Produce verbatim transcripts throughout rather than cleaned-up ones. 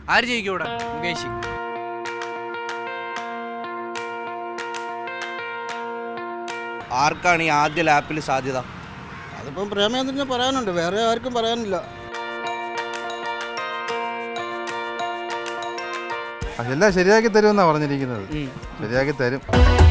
ആര് ജയിക്കും ഇവിടെ? മുകേഷ്. ആർക്കാണ് ഈ ആദ്യ ലാപ്പിൽ സാധ്യത? അതിപ്പം പ്രേമചന്ദ്രന് പറയാനുണ്ട്, വേറെ ആർക്കും പറയാനില്ല. എല്ലാം ശരിയാക്കി തരുമെന്നാണ് പറഞ്ഞിരിക്കുന്നത്. ശരിയാക്കി തരും.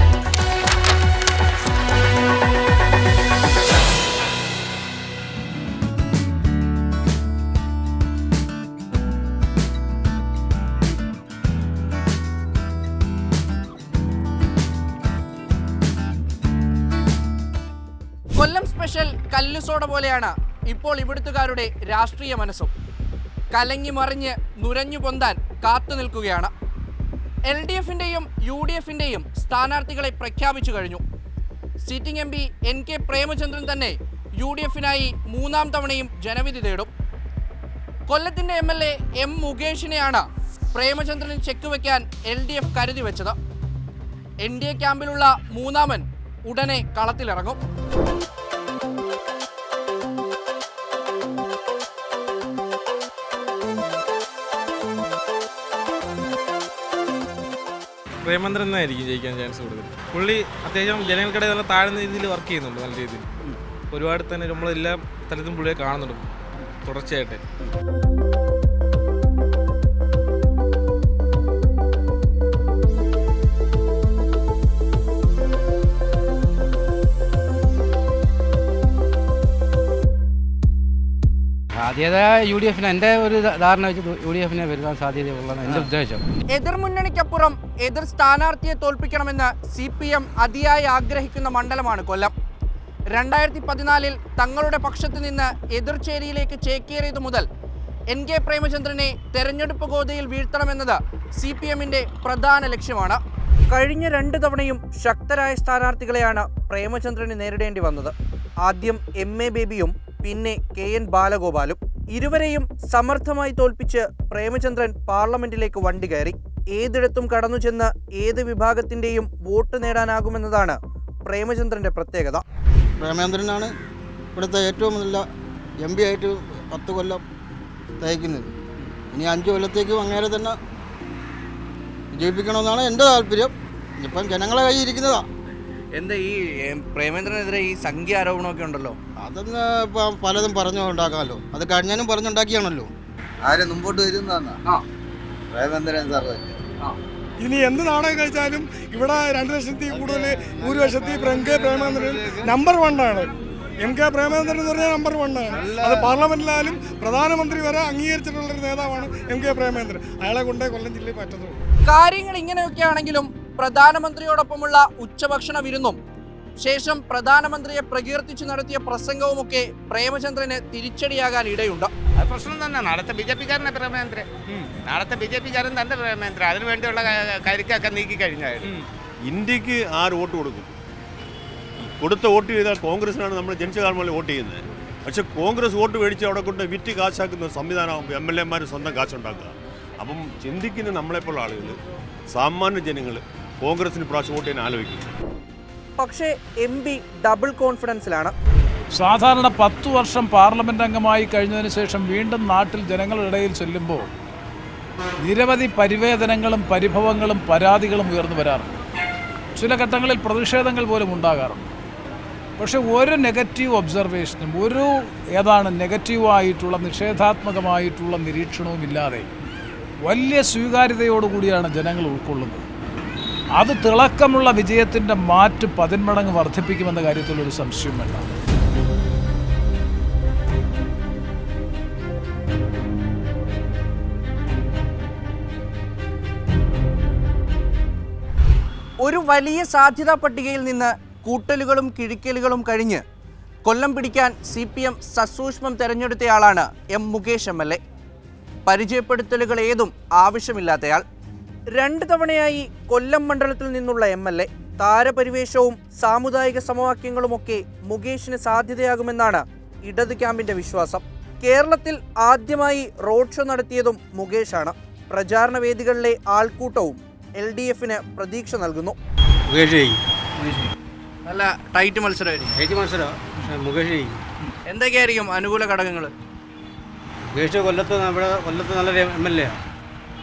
കൊല്ലം സ്പെഷ്യൽ കല്ലുസോട പോലെയാണ് ഇപ്പോൾ ഇവിടുത്തുകാരുടെ രാഷ്ട്രീയ മനസ്സും. കലങ്ങി മറിഞ്ഞ് നുരഞ്ഞു പൊന്താൻ കാത്തു നിൽക്കുകയാണ്. എൽ ഡി എഫിൻ്റെയും യു ഡി എഫിൻ്റെയും സ്ഥാനാർത്ഥികളെ പ്രഖ്യാപിച്ചു കഴിഞ്ഞു. Sitting M P N K Premachandran തന്നെ യു ഡി എഫിനായി മൂന്നാം തവണയും ജനവിധി തേടും. കൊല്ലത്തിൻ്റെ എം എൽ എ എം മുകേഷിനെയാണ് പ്രേമചന്ദ്രന് ചെക്ക് വയ്ക്കാൻ എൽ ഡി എഫ് കരുതി വെച്ചത്. എൻ ഡി എ ക്യാമ്പിലുള്ള മൂന്നാമൻ ഉടനെ കളത്തിലിറങ്ങും. പ്രേമചന്ദ്രൻ എന്നായിരിക്കും ജയിക്കാൻ ചാൻസ് കൂടുതൽ. പുള്ളി അത്യാവശ്യം ജനങ്ങൾക്കിടെ നല്ല താഴ്ന്ന രീതിയിൽ വർക്ക് ചെയ്യുന്നുണ്ട്, നല്ല രീതിയിൽ. ഒരുപാട് തന്നെ നമ്മളെല്ലാ സ്ഥലത്തും പുള്ളിയെ കാണുന്നുണ്ട് തുടർച്ചയായിട്ട്. സാധ്യത യു ഡി എഫിന്, എൻ്റെ ഒരു ധാരണ വെച്ച് യു ഡി എഫിനെ വരുത്താൻ സാധ്യതയുള്ളതാണ് എൻ്റെ ഉദ്ദേശം. എതിർമുന്നണിക്കപ്പുറം എതിർ സ്ഥാനാർത്ഥിയെ തോൽപ്പിക്കണമെന്ന് സി പി എം അതിയായി ആഗ്രഹിക്കുന്ന മണ്ഡലമാണ് കൊല്ലം. രണ്ടായിരത്തി പതിനാലിൽ തങ്ങളുടെ പക്ഷത്ത് നിന്ന് എതിർചേരിയിലേക്ക് ചേക്കേറിയതു മുതൽ എൻ കെ പ്രേമചന്ദ്രനെ തെരഞ്ഞെടുപ്പ് ഗോതയിൽ വീഴ്ത്തണമെന്നത് സി പി എമ്മിൻ്റെ പ്രധാന ലക്ഷ്യമാണ്. കഴിഞ്ഞ രണ്ട് തവണയും ശക്തരായ സ്ഥാനാർത്ഥികളെയാണ് പ്രേമചന്ദ്രന് നേരിടേണ്ടി വന്നത്. ആദ്യം എം എ ബേബിയും പിന്നെ കെ എൻ ബാലഗോപാലും. ഇരുവരെയും സമർത്ഥമായി തോൽപ്പിച്ച് പ്രേമചന്ദ്രൻ പാർലമെന്റിലേക്ക് വണ്ടി കയറി. ഏതിടത്തും കടന്നു ചെന്ന് ഏത് വിഭാഗത്തിൻ്റെയും വോട്ട് നേടാനാകുമെന്നതാണ് പ്രേമചന്ദ്രൻ്റെ പ്രത്യേകത. പ്രേമചന്ദ്രനാണ് ഇവിടുത്തെ ഏറ്റവും നല്ല എം പി ആയിട്ട് പത്ത് കൊല്ലം തയ്ക്കുന്നത്. ഇനി അഞ്ച് കൊല്ലത്തേക്കും അങ്ങനെ തന്നെ വിജയിപ്പിക്കണമെന്നാണ് എൻ്റെ താല്പര്യം. ഇപ്പം ജനങ്ങളെ കയ്യിൽ ഇരിക്കുന്നതാണ്. എന്താ ഈ പ്രേമചന്ദ്രനെതിരെ ഈ സംഖ്യ ആരോപണമൊക്കെ ഉണ്ടല്ലോ, അതൊന്ന് ഇപ്പം പലതും പറഞ്ഞു ഉണ്ടാക്കാമല്ലോ. അത് കഴിഞ്ഞാലും പറഞ്ഞുണ്ടാക്കിയാണല്ലോ. ആരെ മുമ്പോട്ട് വരുന്നതാണ് പ്രേമചന്ദ്രൻ സാർ. ഇനി എന്ത് നാടകം കഴിച്ചാലും ഇവിടെ രണ്ട് ലക്ഷത്തി കൂടുതൽ ഭൂരിപക്ഷത്തിൽ എം കെ പ്രേമചന്ദ്രൻ നമ്പർ വണ്ണാണ്. എം കെ പ്രേമചന്ദ്രൻ എന്ന് പറഞ്ഞാൽ നമ്പർ വണ്ണാണ്. അത് പാർലമെന്റിലായാലും പ്രധാനമന്ത്രി വരെ അംഗീകരിച്ചിട്ടുള്ളൊരു നേതാവാണ് എം കെ പ്രേമചന്ദ്രൻ. അയാളെ കൊണ്ടേ കൊല്ലം ജില്ലയിൽ പറ്റുള്ളൂ. കാര്യങ്ങൾ ഇങ്ങനെയൊക്കെ ആണെങ്കിലും പ്രധാനമന്ത്രിയോടൊപ്പമുള്ള ഉച്ചഭക്ഷണ വിരുന്നും ശേഷം പ്രധാനമന്ത്രിയെ പ്രകീർത്തിച്ചു നടത്തിയ പ്രസംഗവുമൊക്കെ പ്രേമചന്ദ്രന് തിരിച്ചടിയാകാൻ ഇടയുണ്ട്. അത് പ്രശ്നം തന്നെ. നാളത്തെ ബി ജെ പിക്കാരനെ പ്രേമചന്ദ്രൻ, നാളത്തെ ബി ജെ പിക്കാരൻ തന്നെ പ്രേമചന്ദ്രൻ. അതിനു വേണ്ടിയുള്ള കരുക്കൊക്കെ നീക്കി കഴിഞ്ഞാൽ ഇന്ത്യക്ക് ആര് വോട്ട് കൊടുക്കും? കൊടുത്ത വോട്ട് ചെയ്താൽ കോൺഗ്രസിനാണ് നമ്മൾ ജനിച്ചകാലം വോട്ട് ചെയ്യുന്നത്. പക്ഷെ കോൺഗ്രസ് വോട്ട് മേടിച്ച് അവിടെ കൊണ്ട് വിറ്റ് കാശാക്കുന്ന സംവിധാനം എം എൽ എമാർ സ്വന്തം കാശുണ്ടാക്കുക. അപ്പം ചിന്തിക്കുന്ന നമ്മളെപ്പോലുള്ള ആളുകൾ, സാമാന്യ ജനങ്ങൾ കോൺഗ്രസിന് പ്രാവശ്യം വോട്ട് ചെയ്യാൻ ആലോചിക്കും. പക്ഷേ എം പി ഡബിൾ കോൺഫിഡൻസിലാണ്. സാധാരണ പത്തു വർഷം പാർലമെന്റ് അംഗമായി കഴിഞ്ഞതിന് ശേഷം വീണ്ടും നാട്ടിൽ ജനങ്ങളുടെ ഇടയിൽ ചെല്ലുമ്പോൾ നിരവധി പരിവേദനങ്ങളും പരിഭവങ്ങളും പരാതികളും ഉയർന്നു വരാറുണ്ട്. ചില ഘട്ടങ്ങളിൽ പ്രതിഷേധങ്ങൾ പോലും ഉണ്ടാകാറുണ്ട്. പക്ഷെ ഒരു നെഗറ്റീവ് ഒബ്സർവേഷനും ഒരു ഏതാണ് നെഗറ്റീവായിട്ടുള്ള നിഷേധാത്മകമായിട്ടുള്ള നിരീക്ഷണവും ഇല്ലാതെ വലിയ സ്വീകാര്യതയോടുകൂടിയാണ് ജനങ്ങൾ ഉൾക്കൊള്ളുന്നത്. അത് തിളക്കമുള്ള വിജയത്തിൻ്റെ മാറ്റ് പതിന്മടങ്ങ് വർദ്ധിപ്പിക്കുമെന്ന കാര്യത്തിലൊരു സംശയം വേണ്ട. ഒരു വലിയ സാധ്യതാ പട്ടികയിൽ നിന്ന് കൂട്ടലുകളും കിഴിക്കലുകളും കഴിഞ്ഞ് കൊല്ലം പിടിക്കാൻ സി പി എം സസൂക്ഷ്മം തെരഞ്ഞെടുത്തയാളാണ് M Mukesh M L A. പരിചയപ്പെടുത്തലുകൾ ഏതും ആവശ്യമില്ലാത്തയാൾ. രണ്ട് തവണയായി കൊല്ലം മണ്ഡലത്തിൽ നിന്നുള്ള എം എൽ എ. താരപരിവേഷവും സാമുദായിക സമവാക്യങ്ങളുമൊക്കെ മുകേഷിന് സാധ്യതയാകുമെന്നാണ് ഇടത് ക്യാമ്പിന്റെ വിശ്വാസം. കേരളത്തിൽ ആദ്യമായി റോഡ് ഷോ നടത്തിയതും മുകേഷാണ്. പ്രചാരണ വേദികളിലെ ആൾക്കൂട്ടവും എൽ ഡി എഫിന് പ്രതീക്ഷ നൽകുന്നു. നല്ല ടൈറ്റ് മത്സരമായിരിക്കും. എന്തൊക്കെയായിരിക്കും അനുകൂല ഘടകങ്ങൾ? മുകേഷ് കൊല്ലത്ത് നമ്മുടെ കൊല്ലത്ത് നല്ലൊരു എം എൽ എ ആണ്.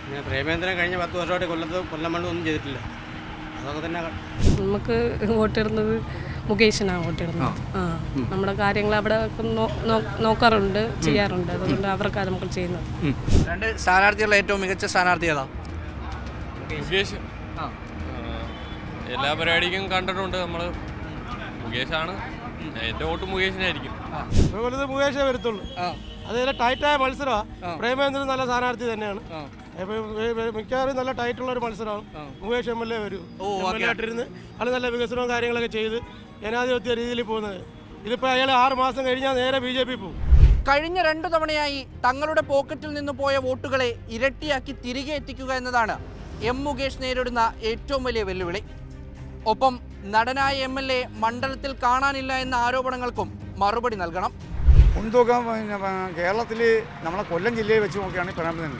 പിന്നെ പ്രേമേന്ദ്രൻ കഴിഞ്ഞ പത്ത് വർഷമായിട്ട് കൊല്ലത്ത് കൊല്ലം മണ്ണ് ഒന്നും ചെയ്തിട്ടില്ല. അതൊക്കെ തന്നെ നമുക്ക് വോട്ടിടുന്നത് മുകേഷിനാണ് വോട്ടിടുന്നത്. ആ നമ്മുടെ കാര്യങ്ങൾ അവിടെ നോക്കാറുണ്ട്, ചെയ്യാറുണ്ട്. അതുകൊണ്ട് അവർക്കാണ് നമുക്ക് ചെയ്യുന്നത്. രണ്ട് സ്ഥാനാർത്ഥികളുടെ ഏറ്റവും മികച്ച സ്ഥാനാർത്ഥി ഏതാ? മുകേഷ്. എല്ലാ പരിപാടിക്കും കണ്ടിട്ടുണ്ട് നമ്മൾ. മുകേഷാണ് എൻ്റെ വോട്ട് മുകേഷിനായിരിക്കും. മുകേഷേ വരത്തുള്ളൂ. അതേപോലെ ടൈറ്റായ മത്സരമാണ്. പ്രേമേന്ദ്രൻ നല്ല സ്ഥാനാർത്ഥി തന്നെയാണ്. മിക്കവാറും നല്ല ടൈറ്റുള്ള ഒരു മത്സരമാണ്. മുകേഷ് എം എൽ എ വരും. എം എൽ എ ആയിട്ടിരുന്ന് അത് നല്ല വികസനവും കാര്യങ്ങളൊക്കെ ചെയ്ത് ജനാധിപത്യ രീതിയിൽ പോകുന്നത്. ഇതിപ്പോൾ അയാൾ ആറ് മാസം കഴിഞ്ഞാൽ നേരെ ബി ജെ പി പോകും. കഴിഞ്ഞ രണ്ടു തവണയായി തങ്ങളുടെ പോക്കറ്റിൽ നിന്ന് പോയ വോട്ടുകളെ ഇരട്ടിയാക്കി തിരികെ എത്തിക്കുക എന്നതാണ് എം മുകേഷ് നേരിടുന്ന ഏറ്റവും വലിയ വെല്ലുവിളി. ഒപ്പം നടനായ എം എൽ എ മണ്ഡലത്തിൽ കാണാനില്ല എന്ന ആരോപണങ്ങൾക്കും മറുപടി നൽകണം. മുൻതൂക്കം പിന്നെ കേരളത്തിൽ നമ്മളെ കൊല്ലം ജില്ലയിൽ വെച്ച് നോക്കുകയാണെങ്കിൽ പ്രേമേന്ദ്രൻ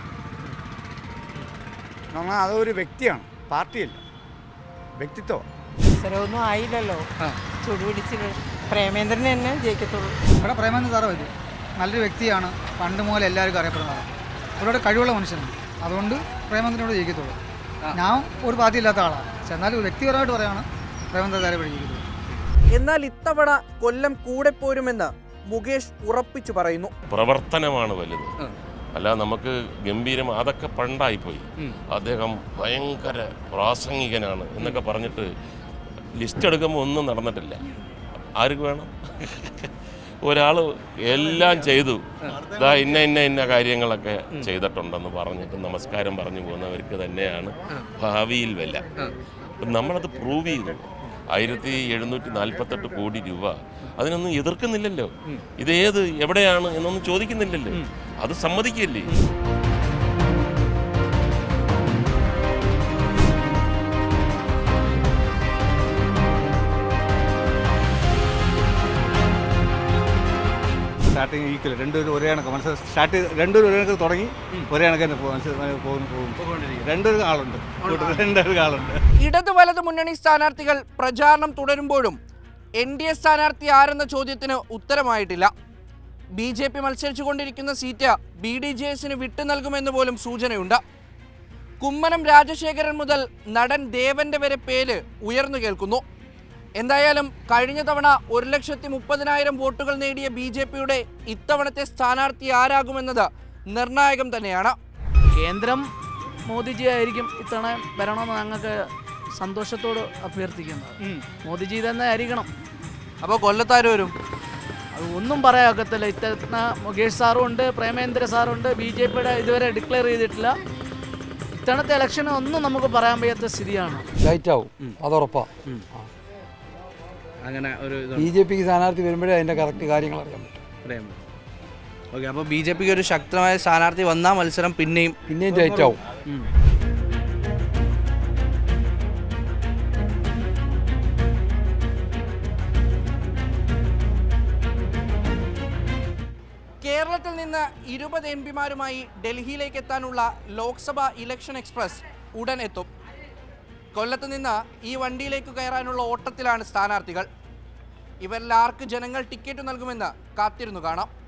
നമ്മൾ അതൊരു വ്യക്തിയാണ്, പാർട്ടിയല്ല, വ്യക്തിത്വം. മത്സരമൊന്നും ആയില്ലല്ലോ, ചുടുപിടിച്ച് പ്രേമേന്ദ്രൻ തന്നെ ജയിക്കത്തുള്ളൂ. ഇവിടെ പ്രേമേന്ദ്രൻ സാറ് വരും. നല്ലൊരു വ്യക്തിയാണ്, പണ്ട് മുതൽ എല്ലാവർക്കും അറിയപ്പെടുന്നതാണ്. ഒരുപാട് കഴിവുള്ള മനുഷ്യനാണ്. അതുകൊണ്ട് പ്രേമേന്ദ്രനോട് ജയിക്കത്തുള്ളൂ. ഞാൻ ഒരു പാർട്ടി ഇല്ലാത്ത ആളാണ്, പക്ഷെ എന്നാലും വ്യക്തിപരമായിട്ട് പറയുകയാണ് പ്രേമേന്ദ്രൻ സാറെ ജയിക്കത്തുള്ളൂ. എന്നാൽ ഇത്തവണ കൊല്ലം കൂടെ പോരുമെന്ന് മുകേഷ് ഉറപ്പിച്ചു പറയുന്നു. പ്രവർത്തനമാണ് വലുത്, അല്ല നമുക്ക് ഗംഭീരം അതൊക്കെ പണ്ടായിപ്പോയി. അദ്ദേഹം ഭയങ്കര പ്രാസംഗികനാണ് എന്നൊക്കെ പറഞ്ഞിട്ട് ലിസ്റ്റ് എടുക്കുമ്പോൾ ഒന്നും നടന്നിട്ടില്ല. ആർക്ക് വേണം? ഒരാൾ എല്ലാം ചെയ്തു, ഇതാ ഇന്ന ഇന്ന ഇന്ന കാര്യങ്ങളൊക്കെ ചെയ്തിട്ടുണ്ടെന്ന് പറഞ്ഞിട്ട് നമസ്കാരം പറഞ്ഞു പോകുന്നവർക്ക് തന്നെയാണ് ഭാവിയിൽ വില. നമ്മളത് പ്രൂവ് ചെയ്തു. ആയിരത്തി എഴുന്നൂറ്റി നാൽപ്പത്തെട്ട് കോടി രൂപ അതിനൊന്നും എതിർക്കുന്നില്ലല്ലോ. ഇതേത് എവിടെയാണ് എന്നൊന്നും ചോദിക്കുന്നില്ലല്ലോ. അത് സമ്മതിക്കല്ലേ. സ്റ്റാർട്ടിങ് ഈക്വൽ രണ്ടുപേരും ഒരേ കണക്ക് മനസ്സിൽ സ്റ്റാർട്ട് രണ്ടുപേരും ഒരേ കണക്ക് തുടങ്ങി ഒരേ കണക്ക് തന്നെ പോകും. രണ്ടൊരു ആളുണ്ട് രണ്ടൊരു ആളുണ്ട്. ഇടത് വലത് മുന്നണി സ്ഥാനാർത്ഥികൾ പ്രചാരണം തുടരുമ്പോഴും എൻ ഡി എ സ്ഥാനാർത്ഥി ആരെന്ന ചോദ്യത്തിന് ഉത്തരമായിട്ടില്ല. ബി ജെ പി മത്സരിച്ചുകൊണ്ടിരിക്കുന്ന സീറ്റ് ബി ഡി ജെ എസിന് വിട്ടു നൽകുമെന്ന് പോലും സൂചനയുണ്ട്. കുമ്മനം രാജശേഖരൻ മുതൽ നടൻ ദേവന്റെ വരെ പേര് ഉയർന്നു കേൾക്കുന്നു. എന്തായാലും കഴിഞ്ഞ തവണ ഒരു ലക്ഷത്തി മുപ്പതിനായിരം വോട്ടുകൾ നേടിയ ബി ജെ പിയുടെ ഇത്തവണത്തെ സ്ഥാനാർത്ഥി ആരാകുമെന്നത് നിർണായകം തന്നെയാണ്. കേന്ദ്രം മോദിജി ആയിരിക്കും ഇത്തവണ വരണമെന്ന് ഞങ്ങൾക്ക് സന്തോഷത്തോട് അഭ്യർത്ഥിക്കുന്നത്. മോദിജി തന്നെ ആയിരിക്കണം. അപ്പോൾ കൊല്ലത്താര് വരും? അത് ഒന്നും പറയാക്കത്തില്ല. ഇത്തവണ മുകേഷ് സാറും ഉണ്ട്, പ്രേമേന്ദ്ര സാറുണ്ട്. ബി ജെ പിയുടെ ഇതുവരെ ഡിക്ലെയർ ചെയ്തിട്ടില്ല. ഇത്തവണത്തെ ഇലക്ഷന് ഒന്നും നമുക്ക് പറയാൻ വയ്യാത്ത സ്ഥിതിയാണ്. ലൈറ്റ് ആവും, അതുറപ്പാ. അങ്ങനെ ഒരു ബി ജെ പിക്ക് സ്ഥാനാർത്ഥി വരുമ്പോഴേ അതിൻ്റെ കറക്റ്റ് കാര്യങ്ങൾ അറിയാൻ പറ്റും. ഓക്കെ, അപ്പോൾ ബി ജെ പിക്ക് ഒരു ശക്തമായ സ്ഥാനാർത്ഥി വന്നാൽ മത്സരം പിന്നെയും പിന്നെയും ലൈറ്റ് ആവും. കേരളത്തിൽ നിന്ന് ഇരുപത് എം പിമാരുമായി ഡൽഹിയിലേക്ക് എത്താനുള്ള ലോക്സഭാ ഇലക്ഷൻ എക്സ്പ്രസ് ഉടൻ എത്തും. കൊല്ലത്ത് നിന്ന് ഈ വണ്ടിയിലേക്ക് കയറാനുള്ള ഓട്ടത്തിലാണ് സ്ഥാനാർത്ഥികൾ. ഇവരിൽ ആർക്ക് ജനങ്ങൾ ടിക്കറ്റ് നൽകുമെന്ന് കാത്തിരുന്നു കാണാം.